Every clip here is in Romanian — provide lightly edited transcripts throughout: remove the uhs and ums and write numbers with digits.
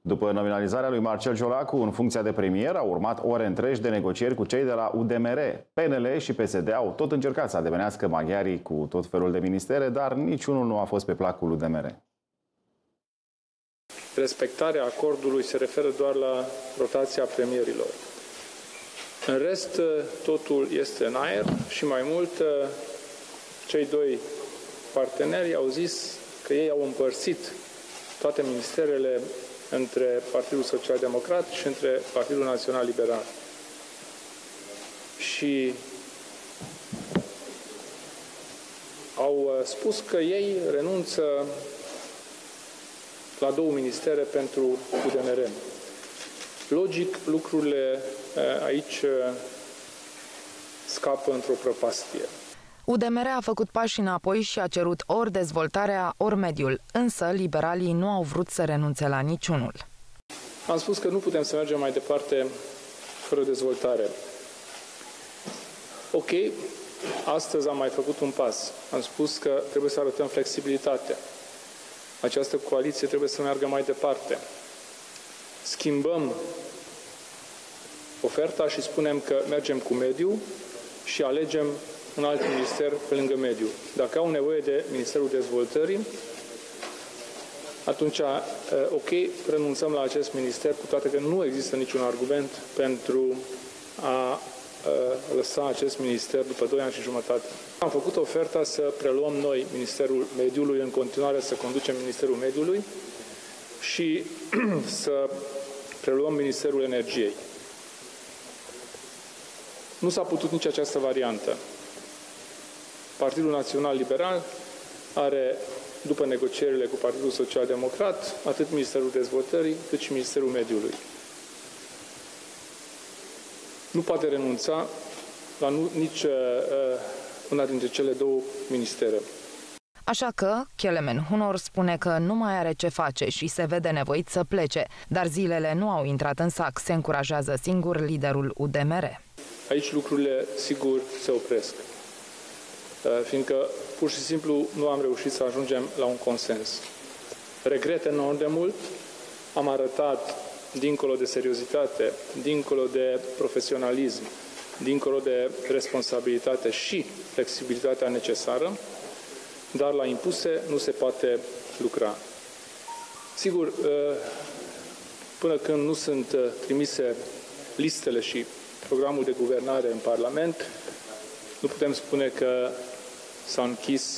După nominalizarea lui Marcel Ciolacu în funcția de premier, au urmat ore întregi de negocieri cu cei de la UDMR. PNL și PSD au tot încercat să ademenească maghiarii cu tot felul de ministere, dar niciunul nu a fost pe placul UDMR. Respectarea acordului se referă doar la rotația premierilor. În rest, totul este în aer și mai mult, cei doi parteneri au zis că ei au împărțit toate ministerele între Partidul Social Democrat și între Partidul Național Liberal. Și au spus că ei renunță la 2 ministere pentru UDMR. Logic, lucrurile aici scapă într-o prăpastie. UDMR a făcut pași înapoi și a cerut ori dezvoltarea, ori mediul, însă liberalii nu au vrut să renunțe la niciunul. Am spus că nu putem să mergem mai departe fără dezvoltare. Ok, astăzi am mai făcut un pas. Am spus că trebuie să arătăm flexibilitate. Această coaliție trebuie să meargă mai departe. Schimbăm oferta și spunem că mergem cu mediu și alegem un alt minister pe lângă mediu. Dacă au nevoie de Ministerul Dezvoltării, atunci, ok, renunțăm la acest minister, cu toate că nu există niciun argument pentru a lăsa acest minister după 2 ani și jumătate. Am făcut oferta să preluăm noi Ministerul Mediului, în continuare să conducem Ministerul Mediului și să preluăm Ministerul Energiei. Nu s-a putut nici această variantă. Partidul Național Liberal are, după negocierile cu Partidul Social Democrat, atât Ministerul Dezvoltării, cât și Ministerul Mediului. Nu poate renunța la nici una dintre cele 2 ministere. Așa că Kelemen Hunor spune că nu mai are ce face și se vede nevoit să plece, dar zilele nu au intrat în sac, se încurajează singur liderul UDMR. Aici lucrurile, sigur, se opresc, fiindcă pur și simplu nu am reușit să ajungem la un consens. Regret enorm de mult, am arătat, dincolo de seriozitate, dincolo de profesionalism, dincolo de responsabilitate și flexibilitatea necesară, dar la impuse nu se poate lucra. Sigur, până când nu sunt trimise listele și programul de guvernare în Parlament, nu putem spune că s-a închis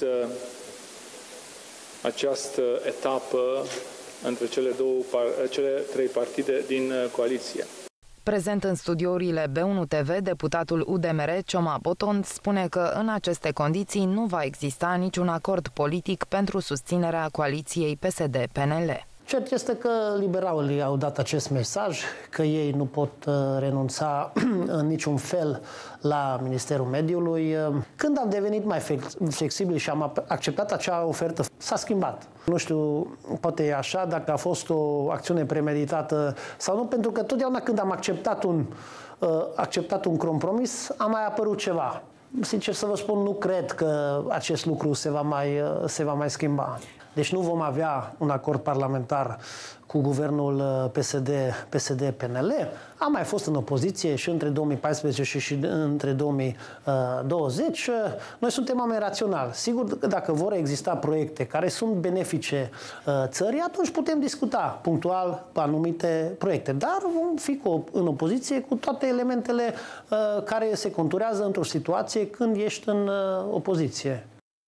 această etapă între cele 3 partide din coaliție. Prezent în studiourile B1 TV, deputatul UDMR, Cioma Boton, spune că în aceste condiții nu va exista niciun acord politic pentru susținerea coaliției PSD-PNL. Cert este că liberalii au dat acest mesaj, că ei nu pot renunța în niciun fel la Ministerul Mediului. Când am devenit mai flexibili și am acceptat acea ofertă, s-a schimbat. Nu știu, poate e așa, dacă a fost o acțiune premeditată sau nu, pentru că totdeauna când am acceptat un compromis, a mai apărut ceva. Sincer să vă spun, nu cred că acest lucru se va mai schimba. Deci nu vom avea un acord parlamentar cu guvernul PSD-PNL. Am mai fost în opoziție și între 2014 și între 2020. Noi suntem oameni raționali. Sigur, dacă vor exista proiecte care sunt benefice țării, atunci putem discuta punctual anumite proiecte. Dar vom fi în opoziție cu toate elementele care se conturează într-o situație când ești în opoziție.